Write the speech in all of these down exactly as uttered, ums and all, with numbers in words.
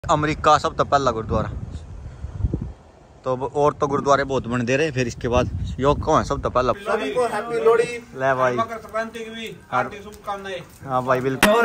America सब तो पहला गुरुद्वारा, तो और तो गुरुद्वारे बहुत बन दे रहे। फिर इसके बाद योग कौन है सब तो पहला। सभी को हैप्पी लोहड़ी, ले भाई, मकर संक्रांति की भी हार्दिक शुभकामनाएं। हाँ भाई बिल्कुल।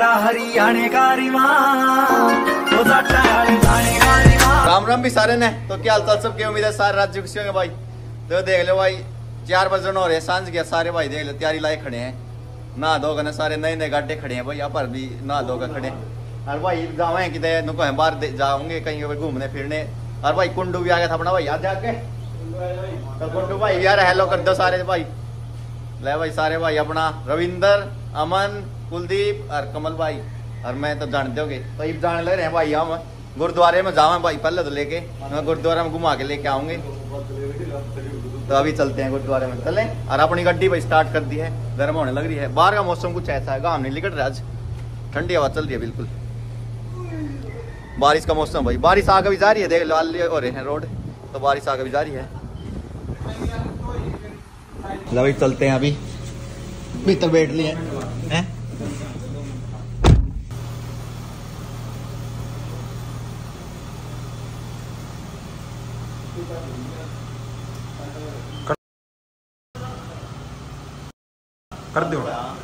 राम राम भी सारे ने, तो क्या हाल चाल सबके, उम्मीद है सारे राज्य खुशी होंगे भाई। तो देख लो भाई, चार बजन हो रहे सांझ के, सारे भाई देख लो तैयारी लाए खड़े हैं, नहा धो कर सारे नए नए गाड्डे खड़े हैं भाई, यहाँ पर भी नहा धो कर खड़े हैं। और भाई जावे कि बाहर जाओगे कहीं घूमने फिरने। और भाई कुंडू भी आ गया था अपना भाई, आज जाके तो कुंडू भाई यार हेलो कर दो सारे भाई। ले भाई सारे भाई, अपना रविंदर, अमन, कुलदीप और कमल भाई और मैं तो जानते होगे। तो ये जाने लग रहे हैं भाई, हम गुरुद्वारे में जावे भाई, पहले तो लेके मैं गुरुद्वारे में घुमा के लेके आऊंगे। तो अभी चलते हैं गुरुद्वारे में, चले। और अपनी गड्डी भाई स्टार्ट कर दी है, गर्म होने लग रही है। बाहर का मौसम कुछ ऐसा है, घाम नहीं निकल रहा आज, ठंडी हवा चल रही है बिल्कुल, बारिश का मौसम भाई। बारिश आगे भी जा रही है, देख लाल हो रहे हैं रोड, तो बारिश आगे भी जा रही है। अभी चलते हैं, अभी भीतर बैठ लिए हैं। कर दो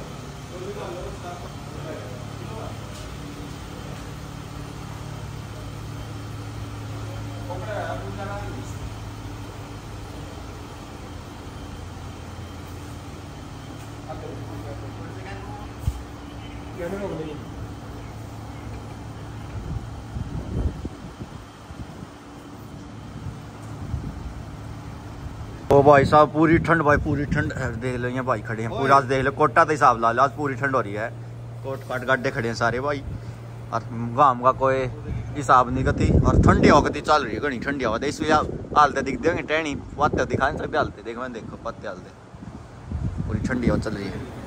ओ भाई साहब, पूरी ठंड भाई, पूरी ठंड देख लो, यहाँ भाई खड़े हैं पूरा, आज देख लो कोटा तो हिसाब ला लो, आज पूरी ठंड हो रही है। कोट काट गाड्डे खड़े हैं सारे भाई, और गांव का कोई हिसाब नहीं गति, और ठंडी हवा गति चल रही है, घनी ठंडी हवा। इस हालते दिखते होंगे, टहनी पत्ते दिखा नहीं सकते हालते, देख मैंने देखो पत्ते हालते, पूरी ठंडी हवा चल रही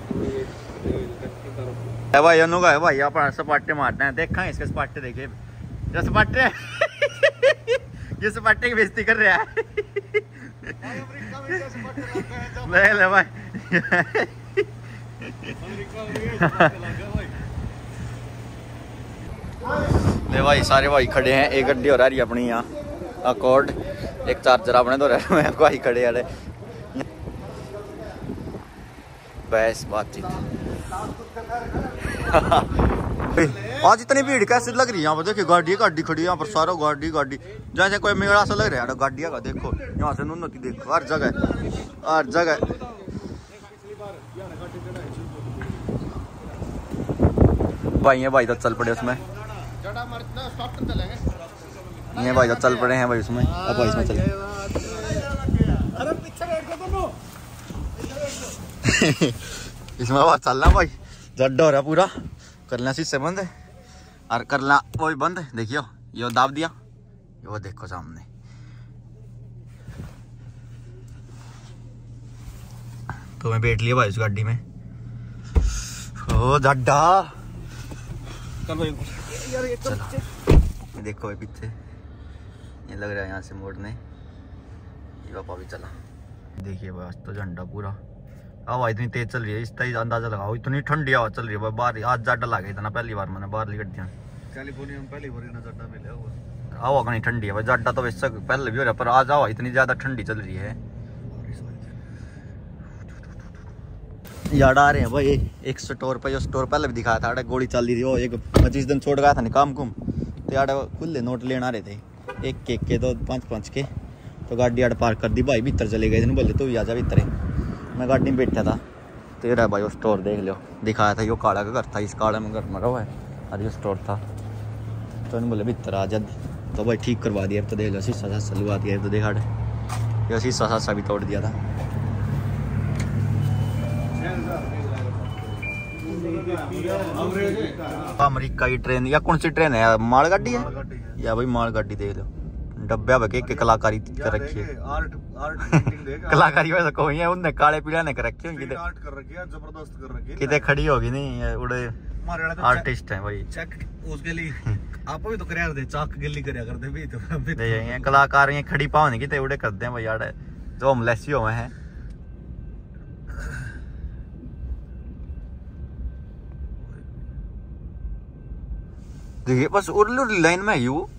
है भाई। अनुगा है भाई, अपना सपाटे मारते हैं, देखा है इसके सपाटे, देखे जो सपाटे ये सपाटे की बेइज्जती कर रहा है। ले ले भाई ले भाई, सारे भाई खड़े हैं, एक गड्डी हो रही है अपनी यहाँ अकॉर्ड, एक चार्जर अपने तो रहे हैं भाई खड़े अरे बस बातचीत। आज इतनी भीड़ कैसे लग रही है यहाँ पर, देखिए गाड़ी गाड़ी खड़ी है यहाँ पर, सारा गाड़ी गाड़ी, जैसे कोई मेला सा लग रहा है गाड़िया का। देखो यहाँ से उन्नति देखो, हर जगह हर जगह। भाई ये भाई तो चल पड़े उसमें, ये भाई तो चल पड़े हैं भाई उसमें, अब भाई इसमें चले। इसमें बात चलना भाई, जड्डा हो रहा पूरा, करना शीशे बंद है और करना वो भी बंद है। देखियो यो दाब दिया, वो देखो सामने। तो मैं बैठ लिया भाई उस गाड़ी में। ओ जड्डा चलो, देखो भाई पीछे ये लग रहा है यहाँ से मोड़ने, ये पापा भी चला। देखिए भाई आज तो झंडा पूरा, हवा इतनी तेज चल रही है, इसका ही अंदाजा लगाओ, इतनी ठंडी हवा चल रही है बाहर। आज जड्डा लगे इतना, पहली बार मैंने बाहर लिखट दिया कैलिफोर्निया में, पहली बार इतना जड्डा मिला हुआ। हवा कहीं ठंडी है भाई, जड्डा तो वैसे पहले भी हो रहा है, पर आज हवा इतनी ज्यादा ठंडी चल रही है। याद आ रहे हैं भाई, एक स्टोर पे, जो स्टोर पहले भी दिखाया था, गोली चल रही थी वो, एक जिस दिन छोड़ गया था ना काम कुम, तो यार खुले नोट लेना रहे थे, एक केक के दो पाँच पाँच के, तो गाड़ी आड़ पार्क कर दी भाई, भीतर चले गए, बोले तू भी आ जा भीतर। मैं गाड़ी में बैठा था, तो ये रहा भाई वो स्टोर देख लो, दिखाया था यो काला का घर था, इस काले में घर मरा हुआ है, और ये स्टोर था। तो उन्होंने बोले भीतर आ जा, तो भाई ठीक करवा दिया। तो देख लो शीशा सासा लुआ दिया, तो देखा ये शीशा सासा भी तोड़ दिया था। अमेरिका की ट्रेन, या कौन सी ट्रेन है, माल गाड़ी है या भाई माल गाड़ी, देख लो डब्बे बके के कलाकारी कर रखी है। कलाकारी वैसे कोई है, उनने काले पीला ने कर रखी है, किते आर्ट कर रखी है, जबरदस्त कर रखी है, किते खड़ी होगी नहीं, उड़े आर्टिस्ट है भाई। चेक उसके लिए आप भी तो करया दे, चाक गिल्ली करया कर दे भी, तो दे ये कलाकार ये खड़ी पाव नहीं किते उड़े करते हैं भाई यार, जो हम लेसी हुए हैं। देखिए बस उर्ली उर्ली लाइन में ही वो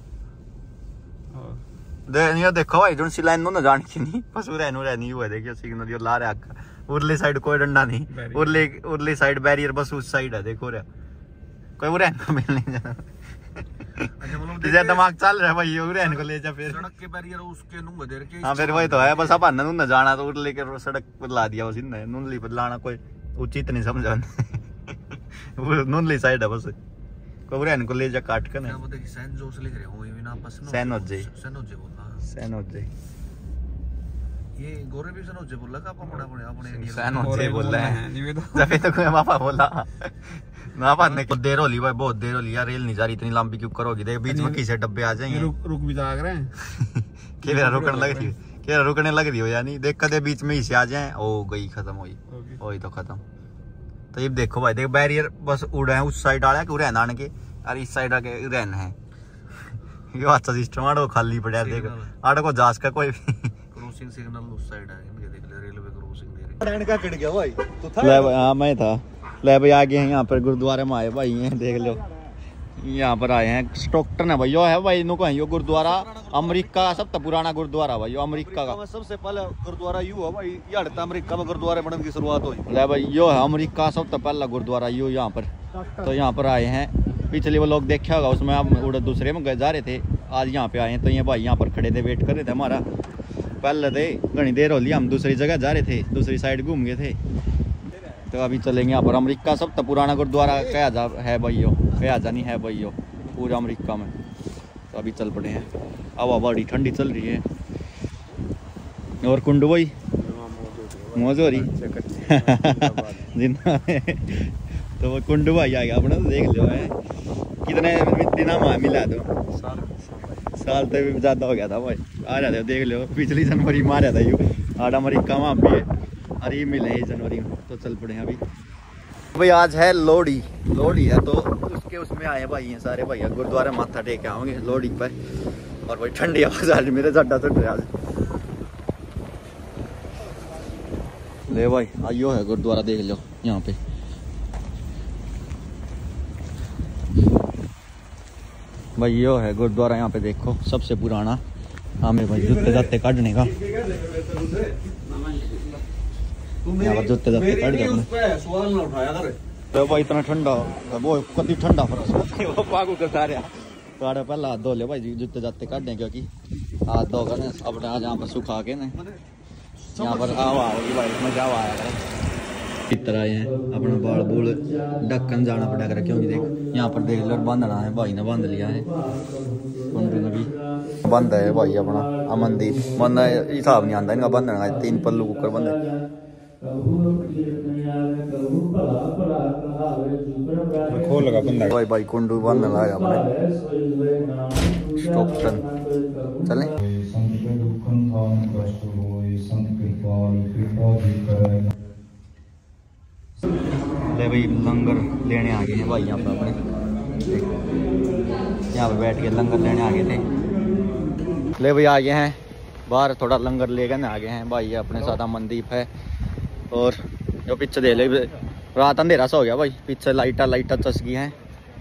दे ये देखो भाई जोन सी लाइन नो ना जान की नहीं बस उरे नो रहनी हुआ देखियो सिग्नल यो ला रहा है उर्ली साइड कोई डंडा नहीं उर्ली उर्ली साइड बैरियर बस उस साइड है देखो रे कोई उरे को मिल नहीं जाना अच्छा मतलब तेरा दिमाग चल रहा है भाई उरे को ले जा फिर सड़क के बैरियर उसके नु बदर के हां फिर वही तो है बस अपन नु ना जाना तो उर्ली के सड़क पर ला दिया बस इन नुनली पर लाना कोई उचित नहीं समझा वो नुनली साइड है बस कोई को ले जा काट कर ना वो देखिए सैन जोस लिख रहे हो ये ना बस नो सैनोजे सैनोजे बोलना सैनोजे ये गोरे भी सैनोजे बोला का अपन बड़ा बड़े अपने सैनोजे बोल रहे हैं जब तक कोई पापा बोला ना पापा ने देर होली भाई बहुत देर होली यार रेल नहीं जा रही इतनी लंबी क्यों करोगी देख बीच में किसे डब्बे आ जाएंगे रुक रुक भी जा रहे हैं के मेरा रुकने लग रही है के रुकने लग रही हो यानी देख कदे बीच में ही से आ जाए ओ गई खत्म हुई वही तो खत्म तो ये देखो भाई देख बैरियर बस उड़े हैं उस साइड आ रहा है कि रहना के और इस साइड आके रहन है ये अच्छा सिस्टम आड़ो खाली पड़ा देख आड़ो को जास का कोई क्रॉसिंग सिग्नल उस साइड है इनके देख ले रेलवे क्रॉसिंग दे रहे का कट गया भाई तो था ले भाई हां मैं था ले भाई आगे हैं यहां पर गुरुद्वारे में आए भाई ये देख लो यहाँ पर आए हैं स्टॉकटन है भाई यो है भाई इनको कहीं यो गुरुद्वारा अमेरिका का सबसे पुराना गुरुद्वारा भाई यो अमेरिका का सबसे पहले गुरुद्वारा यू है भाई ये हड़ता अमेरिका में गुरुद्वारे बनने की शुरुआत हुई ले भाई यो है अमेरिका का सबसे पहला गुरुद्वारा यू यहाँ पर तो यहाँ पर आए हैं पिछले वो लोग देखा होगा उसमें हम उड़े दूसरे में गए जा रहे थे आज यहाँ पे आए हैं तो ये भाई यहाँ पर खड़े थे वेट कर रहे थे हमारा पहले थे घनी देर हो लिया हम दूसरी जगह जा रहे थे दूसरी साइड घूम गए थे तो अभी चलेंगे यहाँ पर अमेरिका सबसे पुराना गुरुद्वारा क्या जा है भाई यो क्या जा नहीं है भाई यो पूरा अमेरिका में तो अभी चल पड़े हैं हवा बड़ी ठंडी चल रही है और कुंडू भाई मौज हो रही जिन्ना तो वो कुंडू भाई आ गया अपना तो देख लो है कितने दिन में मिला तो साल तो भी ज़्यादा हो गया था भाई आ रहा था देख लो पिछली जनवरी में आ रहा था यू आठ अमेरिका में भी है अरे मिले हैं जनवरी में तो चल पड़े हैं अभी भाई आज है लोहड़ी लोहड़ी है तो उसके उसमें आए भाई हैं सारे भाई गुरुद्वारा माथा टेक के आओगे लोहड़ी पर और भाई ठंडी आवाज आज मेरे जड्डा चढ़ रहा है ले भाई आइयो है गुरुद्वारा देख लो यहाँ पे भाई यो है गुरुद्वारा यहाँ पे देखो सबसे पुराना हमें भाई जूते जाते काटने का यहाँ पर जूते जाते काट जाते तो भाई इतना ठंडा वो कति ठंडा फर्क वो पागू करता रहा तो पहला हाथ धो ले भाई जूते जाते काटने क्योंकि हाथ धोगा ना अपने आज यहाँ पर सुखा के ना यहाँ पर हवा होगी भाई मजा हवा आया करे इतना आए हैं अपना बाल बूल ढक्कन जाना पड़ा कर क्योंकि देख यहाँ पर देख लो बांधना है भाई ने बांध लिया है कुंडू ने भी बंद है भाई अपना अमनदीप बंद हिसाब नहीं आता इनका बंधना है तीन पल्लू कुकर बंद है खोल लगा बंदा भाई भाई कुंडू बांधने लगा अपने स्टॉकटन चलें ले भाई लंगर लेने आ गए हैं भाई यहाँ पर अपने यहाँ पर बैठ के लंगर लेने आ गए थे ले भाई आ गए हैं बाहर थोड़ा लंगर ले गए आ गए हैं भाई अपने साथ अमनदीप है और जो पीछे दे ले रात अंधेरा सा हो गया भाई पीछे लाइटा लाइटा चस गई हैं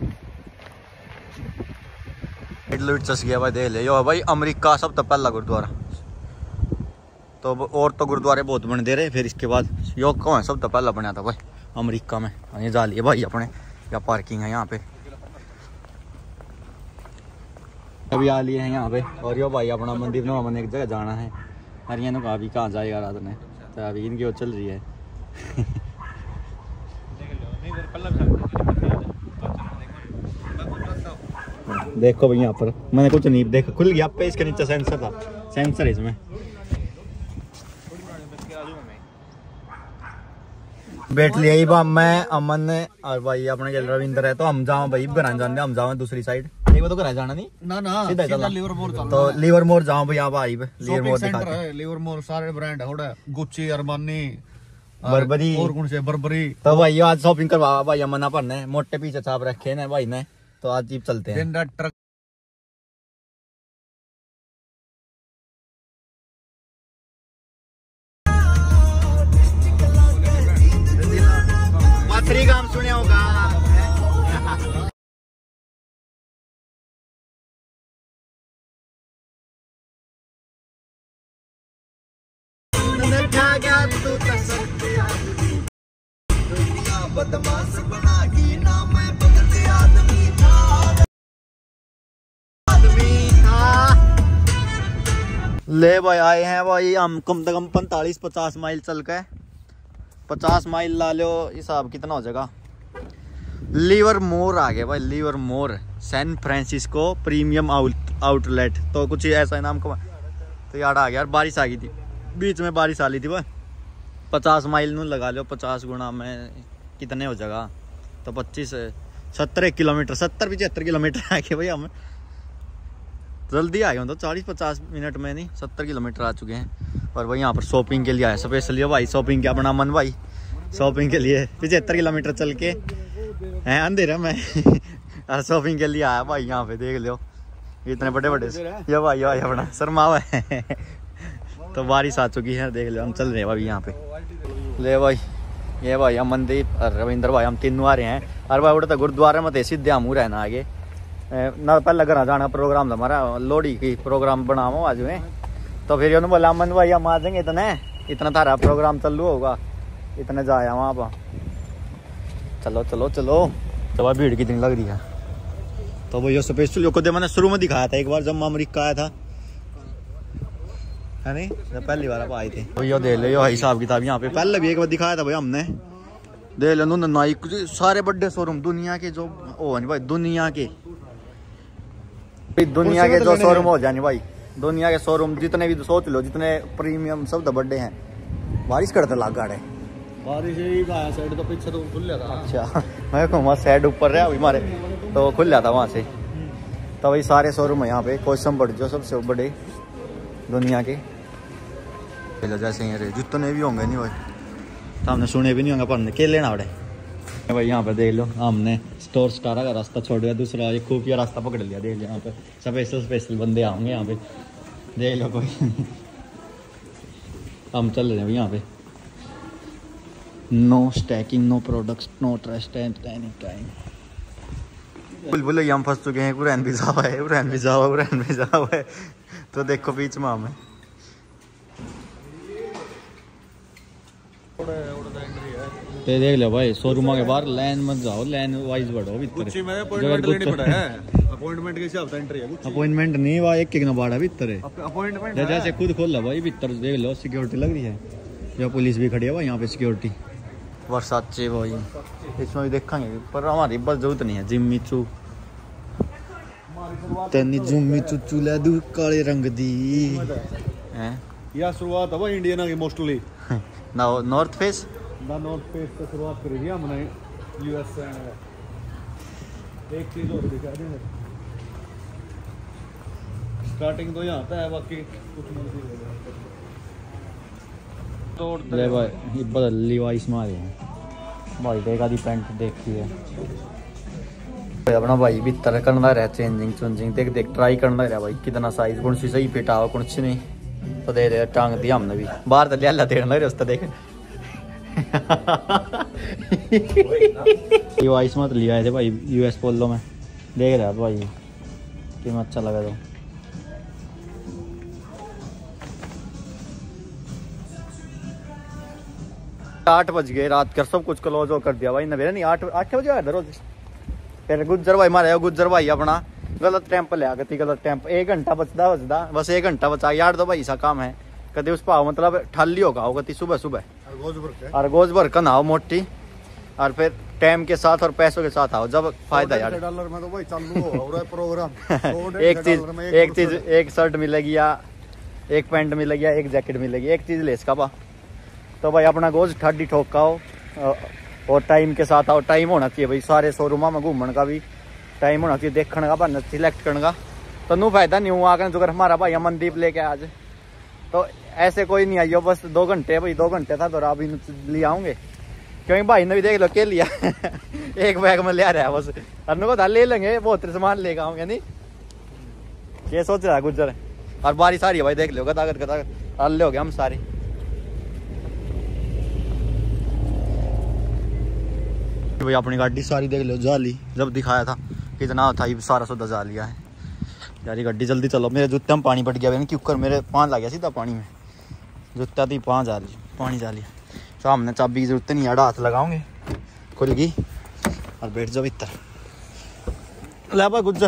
लाइट चस गया भाई दे ले यो भाई अमेरिका सब तो पहला गुरुद्वारा तो और तो गुरुद्वारे बहुत बन दे रहे फिर इसके बाद यो कौन है सब तो पहला बना था भाई अमेरिका में ये जा लिए भाई अपने या पार्किंग है यहाँ पे अभी आ लिए हैं यहाँ पे और यो भाई अपना मंदिर नवा मन एक जगह जाना है अरे ने कहा अभी कहाँ जाएगा रात में तो अभी इनकी ओर चल रही है देखो भाई यहाँ पर मैंने कुछ नहीं देखा खुल गया पे इसके नीचे सेंसर था सेंसर है इसमें बैठ लिया ही मैं अमन और भाई अपने रविंद्र है तो हम जाओ भाई घर जाने हम जाओ दूसरी साइड वो तो घर जाना नहीं ना ना सीधा चला लीवर मोर तो लीवर मोर जाओ भाई भाई लीवर मोर सेंटर है लीवर मोर सारे ब्रांड है थोड़ा गुच्ची अरमानी बर्बरी और कौन से बर्बरी तो भाई आज शॉपिंग करवा भाई मना पड़ने मोटे पीछे छाप रखे ना भाई ने तो आज जीप चलते हैं। खा गया तू तसर आदमी दुनिया बदमाश बना गई ना मैं बदले आदमी था आदमी था। ले भाई आए हैं भाई हम कम से कम पैंतालीस पचास माइल चल के पचास माइल ला लो हिसाब कितना हो जाएगा। लीवर मोर आ गया भाई Livermore San Francisco premium out outlet तो कुछ ऐसा नाम का तो यार आ गया यार बारिश आ गई थी बीच में बारिश आ ली थी भाई पचास माइल नू लगा लो पचास गुना में कितने हो जाएगा तो पच्चीस सत्तर किलोमीटर सत्तर पचहत्तर किलोमीटर आ गए भाई हम जल्दी आ गए हम तो चालीस पचास मिनट में नहीं सत्तर किलोमीटर आ चुके हैं। और भाई यहाँ पर शॉपिंग के लिए आया स्पेशली भाई शॉपिंग क्या बना मन भाई शॉपिंग के लिए पचहत्तर किलोमीटर चल के हैं अंधेरा में शॉपिंग के लिए आया भाई यहाँ पे देख लो इतने बड़े बड़े ये भाई भाई अपना शर्मा हुआ है तो बारिश आ चुकी है देख लो हम चल रहे हैं भाई यहाँ पे। ले भाई ये भाई हम मनदीप और रविंद्र भाई हम तीनों आ रहे हैं और भाई उड़े तो गुरुद्वारे में सीधे हम रहना आगे ना पहले घर जाना प्रोग्राम था हमारा लोहड़ी की प्रोग्राम बनाओ आज में तो फिर उन्होंने बोला अमन भाई हम आ जाएंगे इतने इतना थारा प्रोग्राम चालू होगा इतने जाया वहाँ पर चलो चलो चलो तो भाई भीड़ कितनी लग रही है तो वो ये स्पेशल को दे मैंने शुरू में दिखाया था एक बार जब मैं अमरीका आया था है नहीं जब पहली बार आप आए थे भैया दे लो यो हिसाब किताब यहाँ पे पहले भी एक बार दिखाया था भाई हमने दे लो नाइक सारे बड़े शोरूम दुनिया के जो ओ नहीं भाई दुनिया के दुनिया के जो शोरूम हो जाने भाई दुनिया के शोरूम जितने भी सोच लो जितने प्रीमियम सब बड़े हैं बारिश करते लाग गाड़े बारिश ही आया साइड तो पीछे तो खुल गया था। अच्छा मैं कहूँ वहाँ साइड ऊपर रहा अभी हमारे तो खुल जाता वहाँ से तो वही सारे शोरूम है यहाँ पे कोसम बड़ जो सबसे बड़े दुनिया के जैसे ये जितने भी होंगे नहीं भाई तो हमने सुने भी नहीं होंगे पर के लेना पड़े भाई यहाँ पे देख लो हमने स्टोर स्टारा का रास्ता छोड़ दिया दूसरा एक खुफिया रास्ता पकड़ लिया देख लो यहाँ पे स्पेशल स्पेशल बंदे आएंगे यहाँ पे देख लो कोई हम चल रहे हैं यहाँ पे no stacking no products no trust any time बुलबुल हम फंस चुके हैं उरैन भी जावा है उरैन भी जावा उरैन भी जावा है तो देखो बीच में हमें ते देख लो भाई शोरूम के बाहर लाइन मत जाओ लाइन वाइज बढ़ो भीतर में अपॉइंटमेंट लेनी पड़ा है अपॉइंटमेंट के हिसाब से एंट्री है अपॉइंटमेंट नहीं वा एक एक ना बाड़ा भीतर है अपॉइंटमेंट जैसे खुद खोल लो भाई भीतर देख लो सिक्योरिटी लग रही है जो पुलिस भी खड़ी है भाई यहाँ पे सिक्योरिटी वर्साचे भाई इसमें भी देखेंगे पर हमारी बस जरूरत नहीं है जिम्मी चू तेनी जिम्मी चू चूला दू काले रंग दी हैं या शुरुआत है भाई इंडियन की मोस्टली ना नॉर्थ फेस ना नॉर्थ फेस से शुरुआत करी थी हमने यूएस से एक चीज और दिखा दें स्टार्टिंग तो यहाँ आता है बाकी कुछ नहीं तोड़ते ले भाई ये बदल लीवाइस मारे हैं भाई देखा दी पैंट देखी है अपना भाई भीतर करना रहा चेंजिंग चेंजिंग देख देख ट्राई करना रहा भाई कितना साइज कौन सी सही फिट आओ कौन सी नहीं तो दे दे टांग दी हमने भी बाहर तो लिया देना लग रहा उस देख लीवाइस मत लिया थे भाई यूएस पोलो में देख रहा भाई कि अच्छा लगा तो आठ बज गए रात का सब कुछ क्लोज हो कर दिया भाई नवेरा नहीं आठ आठ बजे आया रोज फिर गुज्जर भाई मारे गुज्जर भाई अपना गलत टाइम पर ले गती गलत टाइम पर एक घंटा बचदा बचदा बस एक घंटा बचा यार तो भाई ऐसा काम है कभी उस पाओ मतलब ठाली होगा होगा सुबह सुबह और गोज भर कर आओ मोटी और फिर टाइम के साथ और पैसों के साथ आओ जब फायदा यार डॉलर में तो भाई चालू हो रहा है प्रोग्राम एक चीज एक चीज एक शर्ट मिलेगी या एक पैंट मिलेगी या एक जैकेट मिलेगी एक चीज ले इसका पा तो भाई अपना गोज ठाडी ठोकाओ और टाइम के साथ आओ टाइम होना चाहिए भाई सारे शोरूम में घूमने का भी टाइम होना चाहिए देखने का भाई सिलेक्ट करने का तो नू फायदा नहीं हुआ अगर जो अगर हमारा भाई अमनदीप लेके आज तो ऐसे कोई नहीं आइयो बस दो घंटे भाई दो घंटे था तो अभी ले आऊंगे क्योंकि भाई ने भी देख लो के लिया एक बैग में ले रहा है बस अनु को ले लेंगे बहुत सामान लेकर आऊंगे नहीं ये सोच रहा है गुजर और बारिश आ रही है भाई देख लो गदागद गदागद अल्ले हो गए हम सारे भाई अपनी गाड़ी सारी देख लो जाली जब दिखाया था कितना था ये सारा सौदा जा लिया है यार गाड़ी जल्दी चलो मेरे जूते में पानी पट गया क्योंकि मेरे पाँच लग गया सीधा पानी में जूता थी पाँच आ रही पानी डालिए सामने, चाबी की जरूरत नहीं, आड़ा हाथ लगाओगे खुल गई और बैठ जाओ भीतर। ले भाई गुज्जर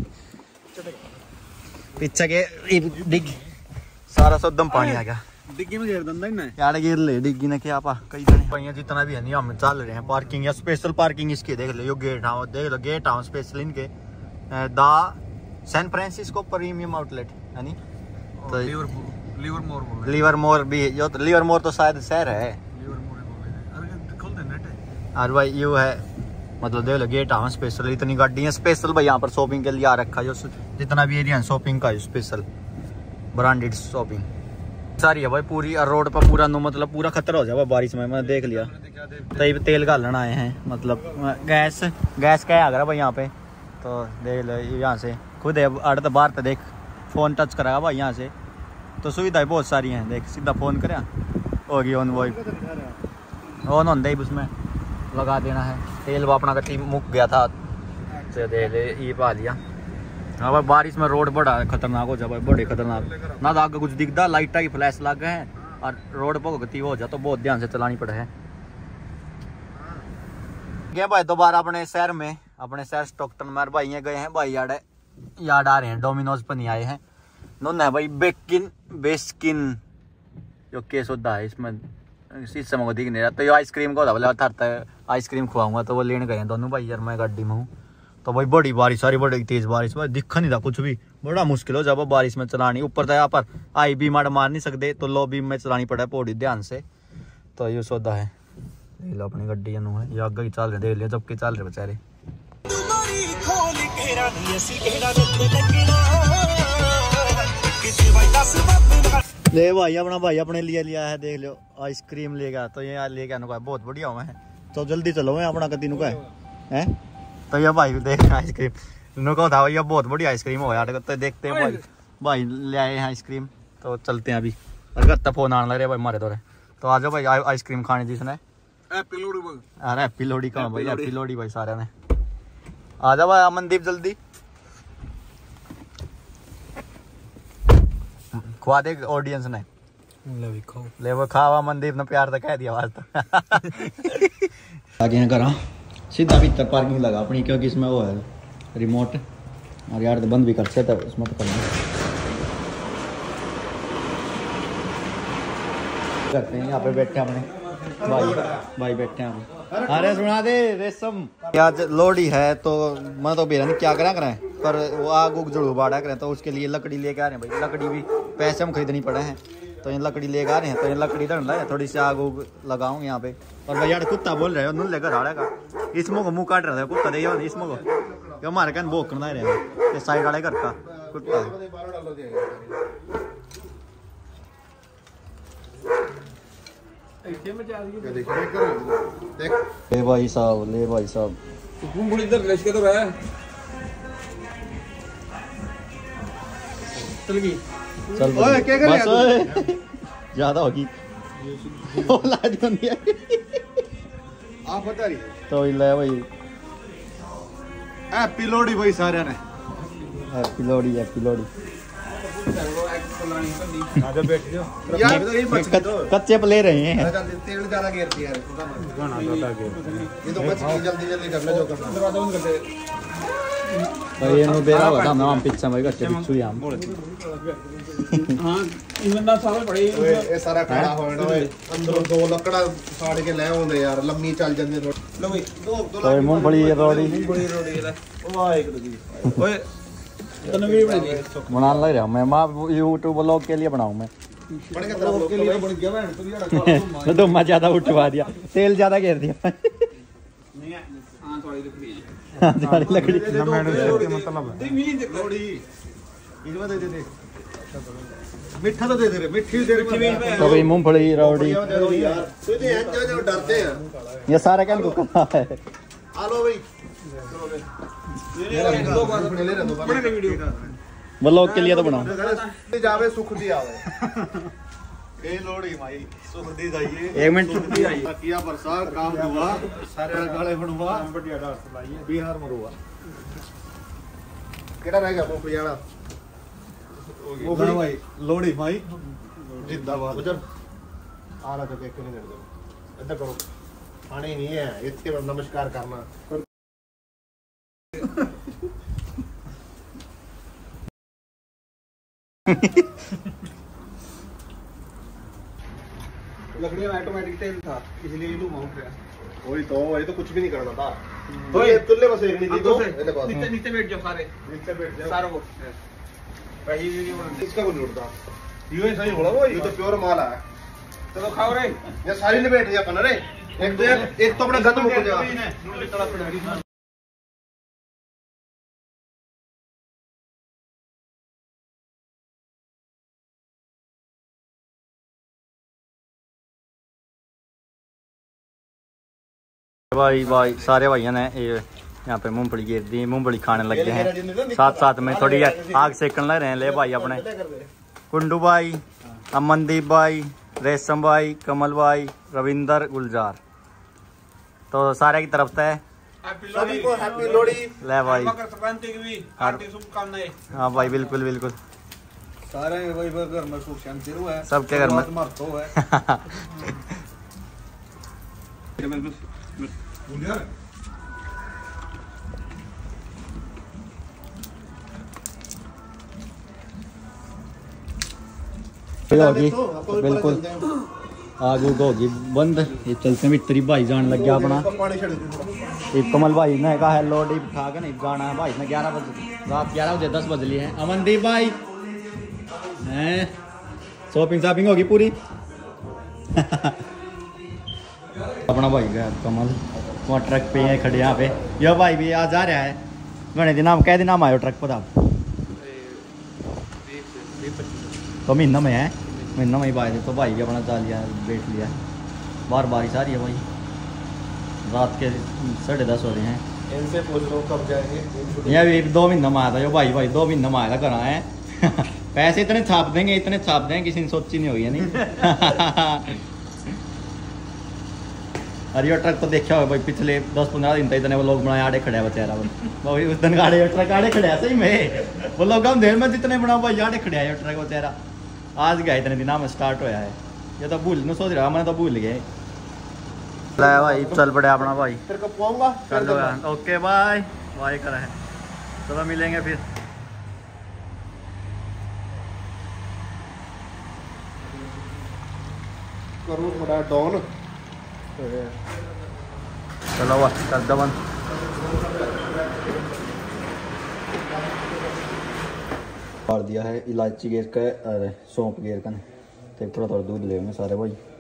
पीछे के डिग सारा सदम पानी आ गया। डिग्गी में घेर दंदा इन्हें यार गिर ले डिग्गी ने क्या पा कई जने भाई जितना भी है नहीं हम चल रहे हैं पार्किंग या स्पेशल पार्किंग इसके देख लो, यो गेट हाउस देख लो, गेट हाउस स्पेशल इनके the San Francisco premium outlet है नी। तो लिवरपूल लिवरमोर बोल रहे लिवरमोर भी यो तो लिवरमोर तो शायद शहर है, लिवरमोर बोल रहे हैं। अरे खोल दे नेट है। और भाई यू है मतलब देख लो गेट हाउस स्पेशल, इतनी गाड़ी है स्पेशल भाई यहाँ पर शॉपिंग के लिए आ रखा है, जो जितना भी एरिया है शॉपिंग का स्पेशल ब्रांडेड शॉपिंग सारी है भाई पूरी। और रोड पर पूरा नो मतलब पूरा खतरा हो जाए बारिश में, मैंने देख लिया। तभी तेल गालन आए हैं मतलब गैस गैस क्या आ गया भाई यहाँ पे, तो देख लो यहाँ से खुद है अड़ तो बाहर तो देख फ़ोन टच कराया भाई यहाँ से, तो सुविधाएं बहुत सारी हैं। देख सीधा फ़ोन करें होगी ऑन वॉइस ऑन ऑन दे उसमें लगा देना है। तेल वो अपना कटी मुक गया था से दे ले ये पा लिया। हाँ भाई बारिश में रोड बड़ा खतरनाक हो जाए भाई, बड़े खतरनाक ना तो आगे कुछ दिखता लाइट की फ्लैश लग गए हैं और रोड पर गति हो जाए तो बहुत ध्यान से चलानी पड़े है। गए भाई दोबारा अपने शहर में, अपने शहर स्टॉकटन में भाई ये गए हैं भाई यार याद आ रहे हैं डोमिनोज पर नहीं आए हैं नोन है भाई बेकिन बेस्किन जो केस होता है इसमें शीशे में दिख नहीं रहा, तो ये आइसक्रीम को बोला था आइसक्रीम खुआऊंगा तो वो लेने गए हैं दोनों भाई यार, मैं गाड़ी में हूँ। तो भाई बड़ी बारिश सारी बड़ी तेज बारिश भाई दिखा नहीं था कुछ भी, बड़ा मुश्किल हो जब बारिश में चलानी। ऊपर तो यहाँ पर आई बीम मार मार नहीं सकते तो लो बीम में चलानी पड़ा है पौड़ी ध्यान से। तो ये सौदा है देख लो अपनी गड्डी है ये आगे ही चल रहे देख लिया जबकि चल रहे बेचारे। ले भाई अपना भाई अपने लिए लिया है देख लो आइसक्रीम लेगा, तो ये ले गया नुका बहुत बढ़िया हुआ है। तो जल्दी चलो मैं अपना कति नुका है तो ये भाई देख आइसक्रीम नुका था भैया बहुत बढ़िया आइसक्रीम हो यार, तो देखते हैं भाई भाई ले आए हैं आइसक्रीम तो चलते हैं अभी। अगर फोन आने लग रहा है भाई हमारे दौरे, तो आ जाओ भाई आइसक्रीम खाने जिसने हैप्पी लोहड़ी। अरे हैप्पी लोहड़ी कहाँ भाई, हैप्पी लोहड़ी भाई सारे ने आ जाओ भाई अमनदीप जल्दी खुआ दे ऑडियंस ने ले वो खावा मनदीप ने प्यार तो कह दिया आज तो आगे हैं करा सीधा भीतर पार्किंग लगा अपनी क्योंकि इसमें वो है रिमोट और यार तो बंद भी कर सकता है उसमें तो करना करते हैं। यहाँ पे बैठे अपने भाई भाई बैठे हैं अरे सुना दे रेशम आज लोहड़ी है तो मैं तो बेरा नहीं क्या करा करें पर वो आग उग जड़ू बाड़ा करें तो उसके लिए लकड़ी लेके आ रहे हैं भाई, लकड़ी भी पैसे में खरीदनी पड़े हैं तो ये लकड़ी लेके आ रहे हैं। तो ये लकड़ी धर ला थोड़ी सी आग उग लगाऊं यहाँ पे। और भाई यार कुत्ता बोल रहे हो लेकर आ का इसमें को मुंह काट रहा था कुत्ता दे इसमें को हमारे कहन भोग करना रहे हैं साइड वाले घर का कुत्ता ले भाई साहब ले भाई साहब चल बस ज्यादा होगी आप बता रही तो ले भाई हैप्पी लोहड़ी भाई सारे ने हैप्पी लोहड़ी हैप्पी लोहड़ी आजा बैठ जाओ यार तो ये मच तो कच्चे पे ले रहे हैं तेल ज्यादा गिरती है गाना ज्यादा गिरती है ये तो मच जल्दी जल्दी कर ले जो करना दरवाजा बंद कर दे भाई ये नो बेरा होता ना हम पिक्चर में कच्चे पिक्चू ही हम हां इवन ना सारे पड़े ये सारा खड़ा होना ओए अंदर दो लकड़ा साड़ के ले आਉਂਦੇ यार लम्मी चल जंदे लो भाई दो दो तो मूंगफली ये रोड़ी बड़ी रोड़ी ले ओ एक दूजी ओए तने भी बनी बना लग रहा मैं मां YouTube ब्लॉग के लिए बनाऊं मैं बन के ब्लॉग के लिए बन गया बहन तो यार काला तो मैं ज्यादा उठवा दिया तेल ज्यादा घेर दिया नहीं है हां थोड़ी लकड़ी हां थोड़ी लकड़ी मतलब दे मिली दे लोड़ी इसमें दे दे दे मिठा तो दे दे रे मिठी दे रे तो भाई मूंगफली रोड़ी यार तू तो जो जो डरते हैं ये सारा क्या को करना है आ लो भाई ये दो बार ले ले दो बार वीडियो ब्लॉग के लिए तो बनाओ जावे सुख दी आवे ए लोड़ी माई सुख दी जाइए एक मिनट सुख दी आई किया बरसा काम हुआ सारे गाले बनवा बढ़िया डांस लाइए बिहार मरुआ केड़ा रह गया वो पियाड़ा वो भाई लोड़ी माई जिंदाबाद उधर ਆ ਲਾ ਤੇ ਇੱਕ ਨਹੀਂ ਦੇ ਇੱਧਰ ਕਰੋ ਖਾਣੇ ਨਹੀਂ ਹੈ ਇੱਥੇ ਨਮਸਕਾਰ ਕਰਨਾ लकड़ी में ऑटोमेटिक तेल था इसलिए ये माउंट है वही तो ये तो कुछ भी नहीं करना था तो ये तुल्ले बस एक नहीं थी तो नीचे नीचे बैठ जाओ सारे नीचे बैठ जाओ सारों को पहली वीडियो इसका को नहीं उड़ता ये सही बोला वो ये तो प्योर माल है चलो खाओ रे ये सारी ने बैठ जा अपन रे एक तो एक तो अपना गंद मुक जा भाई भाई सारे भाइयों ने ये यहाँ पे मूंगफली गिर दी मूंगफली खाने लग गए हैं साथ साथ में थोड़ी आग सेकने लग रहे हैं ले भाई अपने कुंडू भाई अमनदीप भाई रेशम भाई कमल भाई रविंदर गुलजार तो सारे की तरफ से सभी को हैप्पी लोहड़ी ले भाई मकर संक्रांति की भी हार्दिक शुभकामनाएं हाँ भाई बिल्कुल बिल्कुल सारे भाई घर में सुख शांति रहो है सबके घर में मरतो है होगी बिल्कुल आग उग होगी बंद ये चलते हैं तेरी भाई जान लग गया अपना ये कमल भाई ने कहा है लोडी उठा के नहीं जाना है भाई ने ग्यारह बजे रात ग्यारह बजे दस बज लिए हैं अमनदीप भाई हैं शॉपिंग शॉपिंग होगी पूरी अपना भाई गया कमल वहाँ ट्रक पे है खड़े यहाँ पे यो भाई भी आ जा रहा है गणे दिन नाम कह दिन नाम आयो ट्रक पर आप तो महीना में है महीना में ही भाई तो भाई भी अपना जा लिया बैठ लिया बार बारिश आ रही है भाई रात के साढ़े दस हो रहे हैं इनसे पूछ लो कब जाएंगे यहाँ भी एक दो महीना में आया था जो भाई भाई दो महीना में आया था घर है पैसे इतने छाप देंगे इतने छाप देंगे किसी ने सोची नहीं होगी नहीं अरे ये ट्रक तो देखा होगा भाई पिछले दस पंद्रह दिन तक इतने वो लोग बनाए आड़े खड़े हैं बेचारा भाई उस दिन गाड़े ट्रक आड़े खड़े सही में वो लोग हम देर में जितने बनाओ भाई आड़े खड़े हैं ट्रक बेचारा आज गया इतने दिन में स्टार्ट होया है ये तो भूल नहीं सोच रहा मैंने तो भूल गए भाई चल पड़े अपना भाई चलो ओके बाय बाय करा है चलो मिलेंगे फिर करो थोड़ा डाउन चलो बस कर दो बंद दिया है इलायची गेर का अरे सौंप गेर का थोड़ा थोड़ा दूध ले सारे भाई